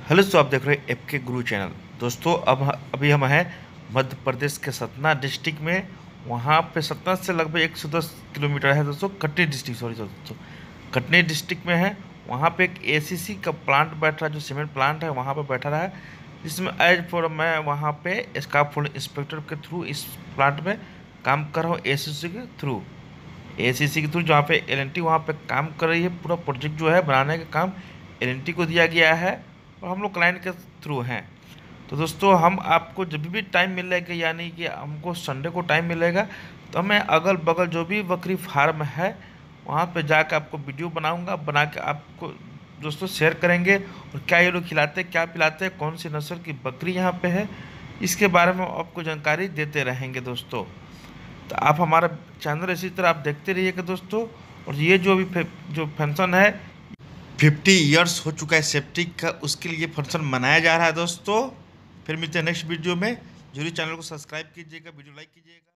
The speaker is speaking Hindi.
हेलो दोस्तों, आप देख रहे हैं एफ के गुरु चैनल। दोस्तों अभी हम हैं मध्य प्रदेश के सतना डिस्ट्रिक्ट में। वहाँ पे सतना से लगभग 110 किलोमीटर है दोस्तों। कटनी डिस्ट्रिक्ट, सॉरी दोस्तों, कटनी डिस्ट्रिक्ट में है। वहाँ पे एक एसीसी का प्लांट बैठ रहा है, जो सीमेंट प्लांट है वहाँ पे बैठा रहा है, जिसमें एज फॉर मैं वहाँ पे स्टाफ फूड इंस्पेक्टर के थ्रू इस प्लांट में काम कर रहा हूँ। एसीसी के थ्रू जहाँ पे एलएनटी वहाँ पे काम कर रही है। पूरा प्रोजेक्ट जो है बनाने का काम एलएनटी को दिया गया है और हम लोग क्लाइंट के थ्रू हैं। तो दोस्तों, हम आपको जब भी टाइम मिलेगा, यानी कि हमको संडे को टाइम मिलेगा, तो मैं अगल बगल जो भी बकरी फार्म है वहाँ पे जाकर आपको वीडियो बनाऊंगा, बना के आपको दोस्तों शेयर करेंगे। और क्या ये लोग खिलाते हैं, क्या पिलाते हैं, कौन सी नस्ल की बकरी यहाँ पे है, इसके बारे में आपको जानकारी देते रहेंगे दोस्तों। तो आप हमारा चैनल इसी तरह आप देखते रहिएगा दोस्तों। और ये जो अभी जो फंक्शन है 50 ईयर्स हो चुका है सेफ्टी का, उसके लिए फंक्शन मनाया जा रहा है दोस्तों। फिर मिलते हैं नेक्स्ट वीडियो में। जरूर चैनल को सब्सक्राइब कीजिएगा, वीडियो लाइक कीजिएगा।